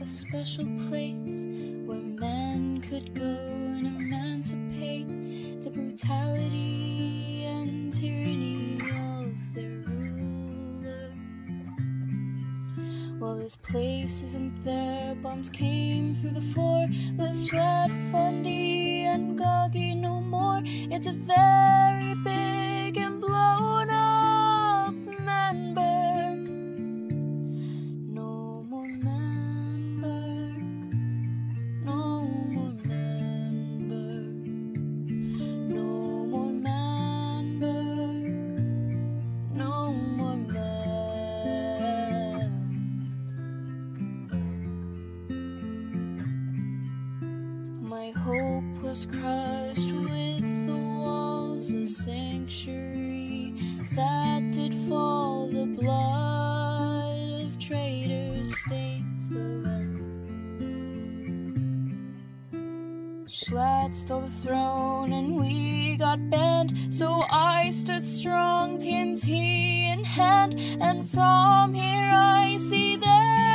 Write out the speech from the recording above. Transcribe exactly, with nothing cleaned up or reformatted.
a special place where men could go and emancipate the brutality and tyranny of their ruler. Well, this place isn't there. Bombs came through the floor with Schlatt, Fundy, and Gogy no more. It's a very big and blown up Manburg. No more Manburg. No more Manburg. No more Manburg. No more Man. My hope was crushed with the walls of sanctuary that did fall. The blood of traitors stains the land. Schlatt stole the throne and we got banned, so I stood strong, T N T in hand, and from here I see there